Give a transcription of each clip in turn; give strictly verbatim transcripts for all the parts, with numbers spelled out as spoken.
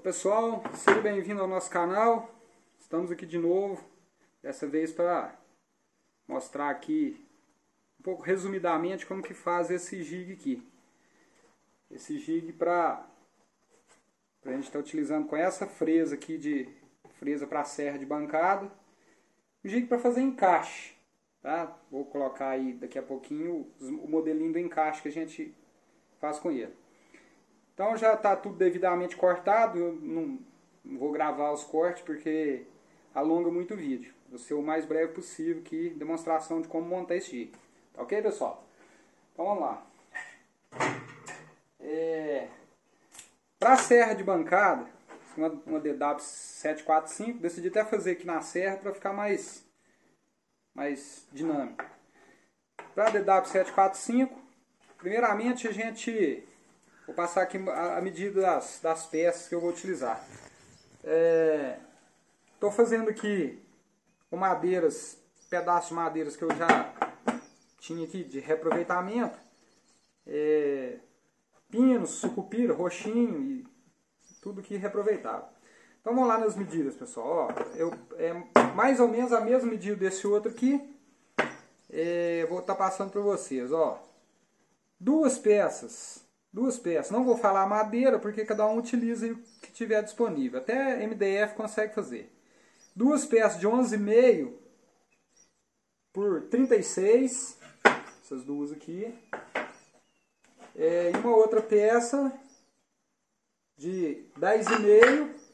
Pessoal, seja bem-vindo ao nosso canal. Estamos aqui de novo, dessa vez para mostrar aqui um pouco resumidamente como que faz esse jig aqui. Esse jig para a gente estar utilizando com essa fresa aqui, de fresa para serra de bancada. O jig para fazer encaixe, tá? Vou colocar aí daqui a pouquinho o modelinho do encaixe que a gente faz com ele. Então já está tudo devidamente cortado, eu não, não vou gravar os cortes porque alonga muito o vídeo. Vou ser o mais breve possível aqui, demonstração de como montar esse jig. Tá ok, pessoal? Então vamos lá. É, para a serra de bancada, uma, uma D W sete quatro cinco, decidi até fazer aqui na serra para ficar mais, mais dinâmico. Para a D W sete quatro cinco, primeiramente a gente... Vou passar aqui a medida das, das peças que eu vou utilizar. Estou é, fazendo aqui com madeiras, pedaços de madeiras que eu já tinha aqui de reaproveitamento. É, pinos, sucupira, roxinho e tudo que reaproveitável. Então vamos lá nas medidas, pessoal. Ó, eu, é mais ou menos a mesma medida desse outro aqui. É, vou estar tá passando para vocês. Ó, duas peças. Duas peças. Não vou falar madeira, porque cada um utiliza o que tiver disponível. Até M D F consegue fazer. Duas peças de onze vírgula cinco por trinta e seis. Essas duas aqui. É, e uma outra peça de dez vírgula cinco.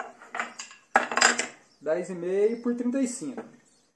dez vírgula cinco por trinta e cinco.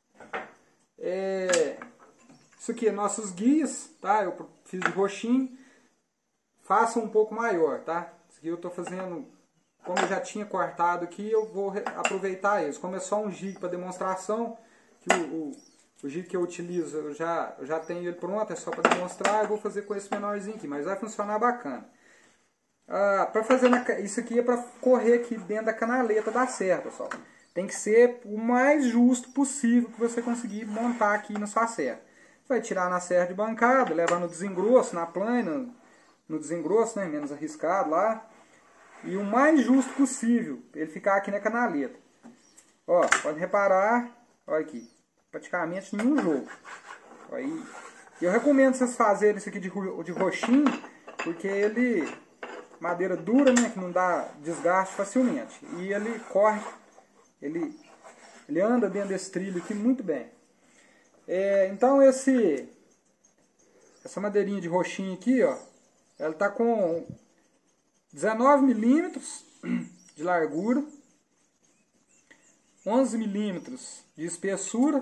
É, isso aqui é nossos guias, tá? Eu fiz de roxinho. Faça um pouco maior, tá? Isso aqui eu estou fazendo, como eu já tinha cortado aqui, eu vou aproveitar eles. Como é só um jig para demonstração, que o, o, o jig que eu utilizo, eu já, eu já tenho ele pronto, é só para demonstrar, eu vou fazer com esse menorzinho aqui, mas vai funcionar bacana. Ah, para fazer na, isso aqui é para correr aqui dentro da canaleta da serra, pessoal. Tem que ser o mais justo possível que você conseguir montar aqui na sua serra. Vai tirar na serra de bancada, levar no desengrosso, na plana, no desengrosso, né, menos arriscado lá, e o mais justo possível, ele ficar aqui na canaleta. Ó, pode reparar, olha aqui, praticamente nenhum jogo. Aí, eu recomendo vocês fazerem isso aqui de, de roxinho, porque ele, madeira dura, né, que não dá desgaste facilmente, e ele corre, ele, ele anda dentro desse trilho aqui muito bem. É, então esse, essa madeirinha de roxinho aqui, ó, ela está com dezenove milímetros de largura, onze milímetros de espessura.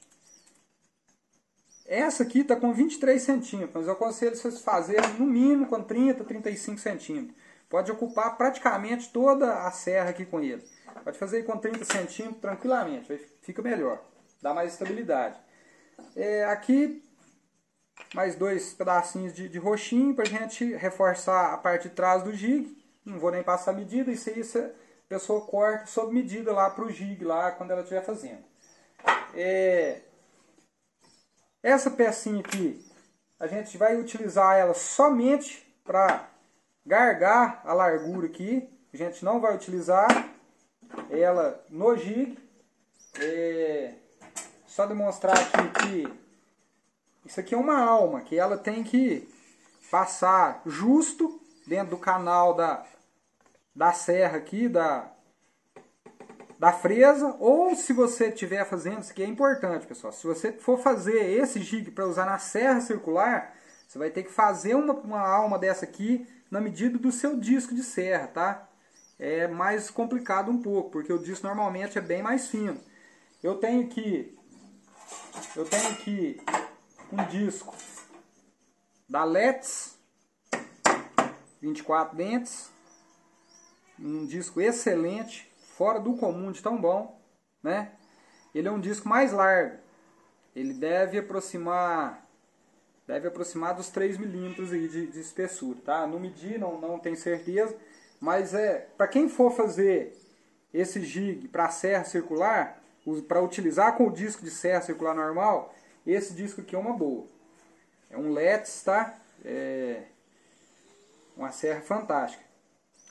Essa aqui está com vinte e três centímetros, mas eu aconselho vocês fazerem no mínimo com trinta, trinta e cinco centímetros. Pode ocupar praticamente toda a serra aqui com ele. Pode fazer com trinta centímetros tranquilamente, fica melhor, dá mais estabilidade. É, aqui... mais dois pedacinhos de, de roxinho para a gente reforçar a parte de trás do jig. Não vou nem passar a medida, isso aí a pessoa corta sob medida lá para o jig, lá quando ela estiver fazendo. É, essa pecinha aqui, a gente vai utilizar ela somente para gargar a largura aqui. A gente não vai utilizar ela no jig. É, só demonstrar aqui que isso aqui é uma alma, que ela tem que passar justo dentro do canal da, da serra aqui, da, da fresa. Ou se você estiver fazendo, isso aqui é importante, pessoal. Se você for fazer esse jig para usar na serra circular, você vai ter que fazer uma, uma alma dessa aqui na medida do seu disco de serra, tá? É mais complicado um pouco, porque o disco normalmente é bem mais fino. Eu tenho que... Eu tenho que... um disco da Let's, vinte e quatro dentes, um disco excelente, fora do comum de tão bom, né? Ele é um disco mais largo, ele deve aproximar, deve aproximar dos três milímetros aí de, de espessura, tá? Não medi, não, não tenho certeza, mas é, para quem for fazer esse jig para serra circular, para utilizar com o disco de serra circular normal, esse disco aqui é uma boa. É um Let's, tá? É uma serra fantástica.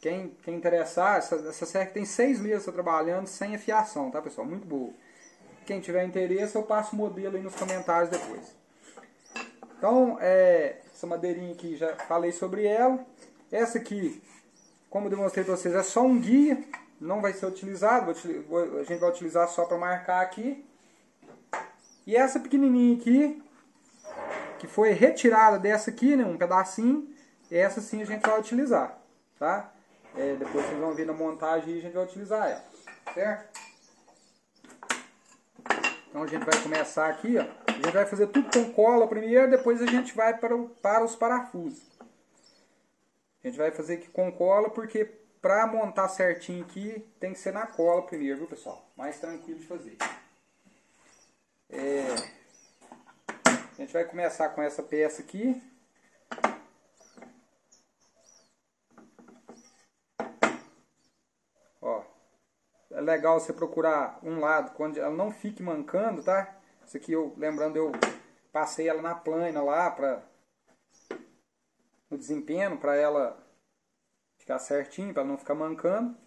Quem, quem interessar, essa, essa serra tem seis meses trabalhando sem afiação, tá, pessoal? Muito boa. Quem tiver interesse, eu passo o modelo aí nos comentários depois. Então, é, essa madeirinha aqui, já falei sobre ela. Essa aqui, como eu demonstrei para vocês, é só um guia, não vai ser utilizado, a gente vai utilizar só para marcar aqui. E essa pequenininha aqui, que foi retirada dessa aqui, né, um pedacinho, essa sim a gente vai utilizar, tá? É, depois vocês vão ver na montagem e a gente vai utilizar ela, certo? Então a gente vai começar aqui, ó. A gente vai fazer tudo com cola primeiro, depois a gente vai para, o, para os parafusos. A gente vai fazer aqui com cola, porque para montar certinho aqui, tem que ser na cola primeiro, viu, pessoal? Mais tranquilo de fazer. É, a gente vai começar com essa peça aqui. Ó, é legal você procurar um lado quando ela não fique mancando, tá? Isso aqui, eu lembrando, eu passei ela na plana lá, pra, no desempenho, para ela ficar certinho, para não ficar mancando.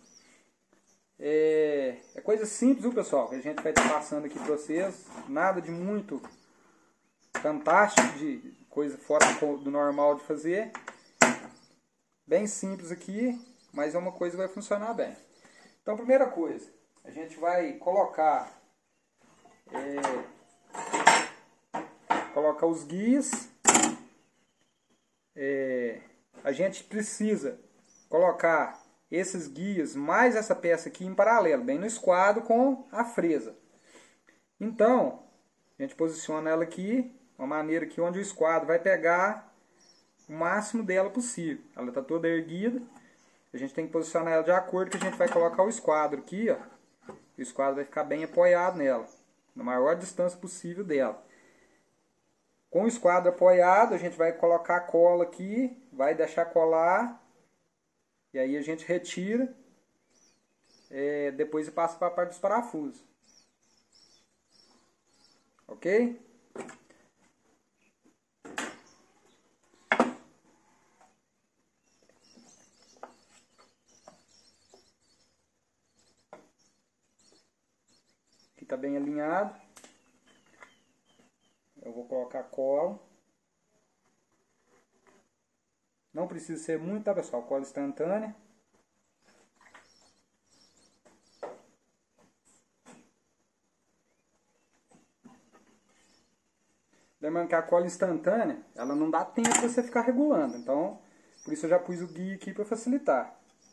É, é coisa simples, viu, pessoal? Que a gente vai estar passando aqui para vocês. Nada de muito fantástico, de coisa fora do normal de fazer. Bem simples aqui, mas é uma coisa que vai funcionar bem. Então, primeira coisa, a gente vai colocar é, colocar os guias. É, a gente precisa colocar esses guias mais essa peça aqui em paralelo, bem no esquadro com a fresa. Então, a gente posiciona ela aqui, uma maneira que onde o esquadro vai pegar o máximo dela possível. Ela está toda erguida. A gente tem que posicionar ela de acordo que a gente vai colocar o esquadro aqui, ó. O esquadro vai ficar bem apoiado nela, na maior distância possível dela. Com o esquadro apoiado, a gente vai colocar a cola aqui, vai deixar colar, e aí a gente retira, é, depois passa para a parte dos parafusos. Ok? Aqui está bem alinhado. Eu vou colocar cola. Não precisa ser muito, tá, pessoal? Cola instantânea. Lembrando que a cola instantânea, ela não dá tempo para você ficar regulando. Então, por isso eu já pus o guia aqui para facilitar.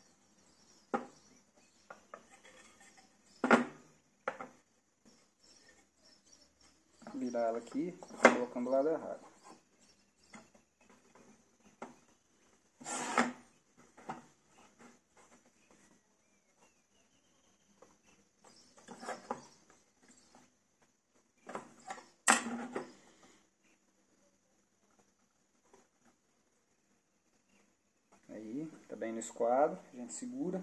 Vou virar ela aqui, colocando do lado errado. Aí, tá bem no esquadro, a gente segura.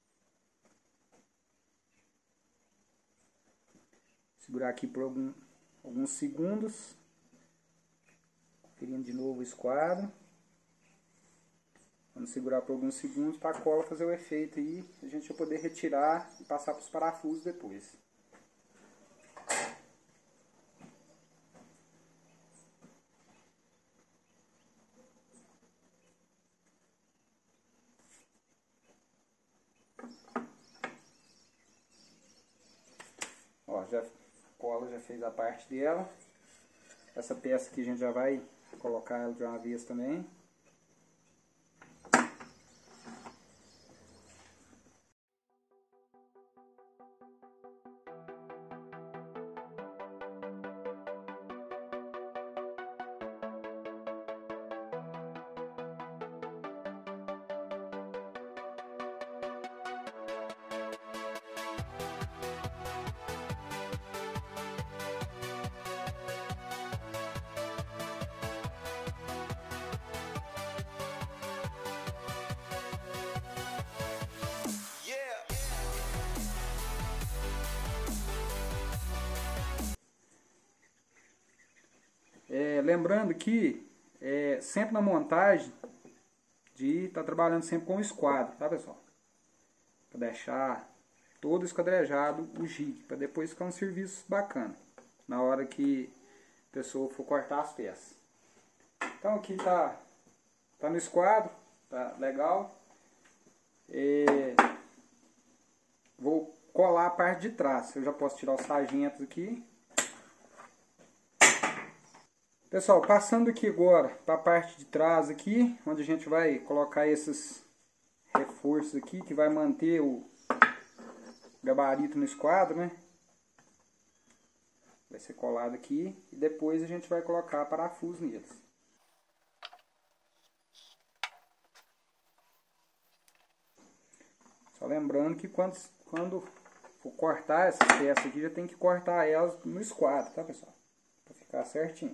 Segurar aqui por algum, alguns segundos. Conferindo de novo o esquadro. Vamos segurar por alguns segundos para a cola fazer o efeito aí. A gente vai poder retirar e passar para os parafusos depois. Ó, já, a cola já fez a parte dela. Essa peça aqui a gente já vai colocar ela de uma vez também. É, lembrando que é, sempre na montagem de estar tá trabalhando sempre com o esquadro, tá, pessoal? Para deixar todo esquadrejado o jig, para depois ficar um serviço bacana na hora que a pessoa for cortar as peças. Então aqui tá, tá no esquadro, tá legal. É, vou colar a parte de trás. Eu já posso tirar os sargentos aqui. Pessoal, passando aqui agora para a parte de trás aqui, onde a gente vai colocar esses reforços aqui, que vai manter o gabarito no esquadro, né? Vai ser colado aqui e depois a gente vai colocar parafuso neles. Só lembrando que quando, quando for cortar essas peças aqui, já tem que cortar elas no esquadro, tá, pessoal? Para ficar certinho.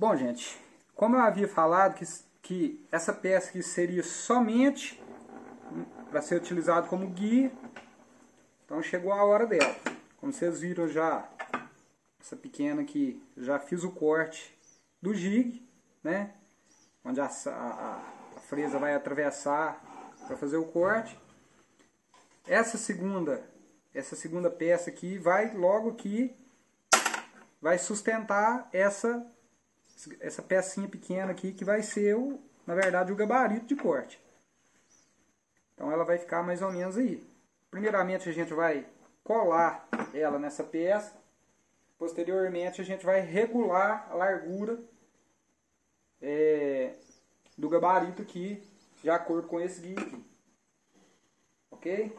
Bom, gente, como eu havia falado que, que essa peça aqui seria somente para ser utilizado como guia, então chegou a hora dela. Como vocês viram já, essa pequena aqui, já fiz o corte do jig, né? Onde a, a, a fresa vai atravessar para fazer o corte. Essa segunda, essa segunda peça aqui vai logo aqui, vai sustentar essa essa pecinha pequena aqui que vai ser, o, na verdade, o gabarito de corte. Então ela vai ficar mais ou menos aí. Primeiramente a gente vai colar ela nessa peça. Posteriormente a gente vai regular a largura é, do gabarito aqui, de acordo com esse guia aqui. Ok?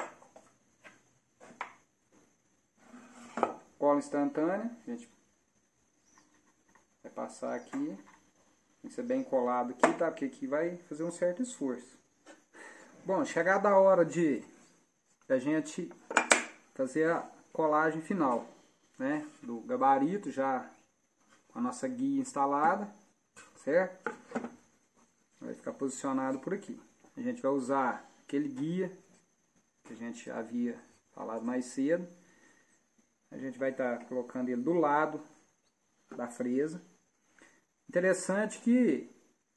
Cola instantânea. A gente vai passar aqui. Tem que ser bem colado aqui, tá? Porque aqui vai fazer um certo esforço. Bom, chegada a hora de a gente fazer a colagem final, né? Do gabarito já com a nossa guia instalada, certo? Vai ficar posicionado por aqui. A gente vai usar aquele guia que a gente havia falado mais cedo. A gente vai estar tá colocando ele do lado da fresa. Interessante que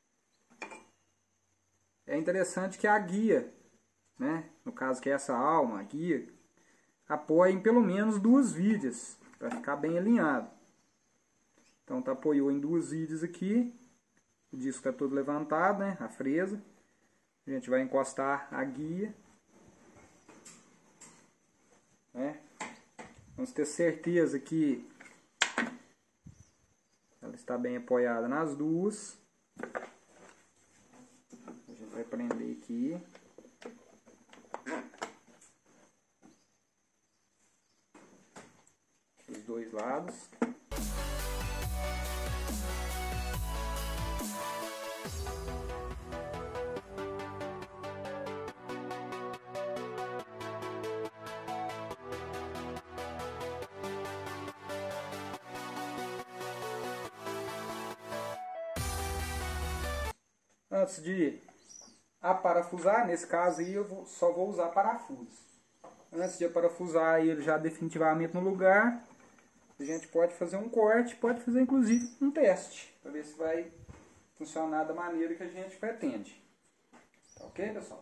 é interessante que a guia, né, no caso que é essa alma, a guia, apoia em pelo menos duas vigas para ficar bem alinhado. Então tá, apoiou em duas vigas aqui. O disco está todo levantado, né, a fresa. A gente vai encostar a guia, né? Vamos ter certeza que ela está bem apoiada nas duas. A gente vai prender aqui. Os dois lados. Antes de aparafusar, nesse caso aí eu vou, só vou usar parafusos. Antes de aparafusar ele já definitivamente no lugar, a gente pode fazer um corte, pode fazer inclusive um teste, para ver se vai funcionar da maneira que a gente pretende. Tá ok, pessoal?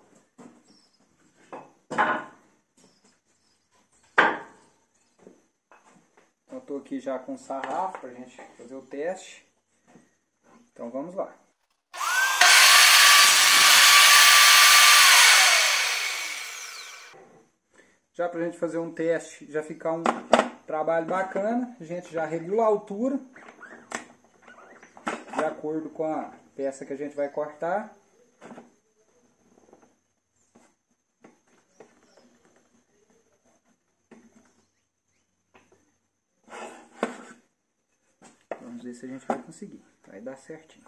Então, eu estou aqui já com o sarrafo para a gente fazer o teste. Então vamos lá. Já para a gente fazer um teste, já ficar um trabalho bacana, a gente já regula a altura, de acordo com a peça que a gente vai cortar. Vamos ver se a gente vai conseguir, vai dar certinho.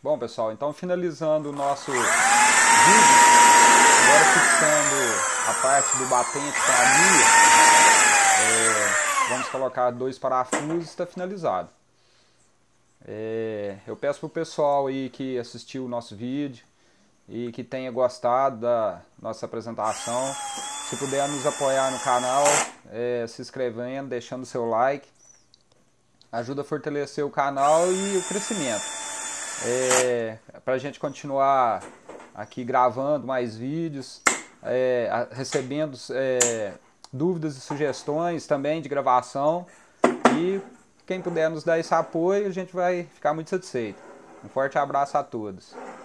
Bom, pessoal, então finalizando o nosso vídeo, agora fixando a parte do batente com a agulha, é, vamos colocar dois parafusos e está finalizado. É, eu peço para o pessoal aí que assistiu o nosso vídeo e que tenha gostado da nossa apresentação, se puder nos apoiar no canal, é, se inscrevendo, deixando o seu like, ajuda a fortalecer o canal e o crescimento. É, para a gente continuar aqui gravando mais vídeos, é, recebendo é, dúvidas e sugestões também de gravação, e quem puder nos dar esse apoio, a gente vai ficar muito satisfeito. Um forte abraço a todos.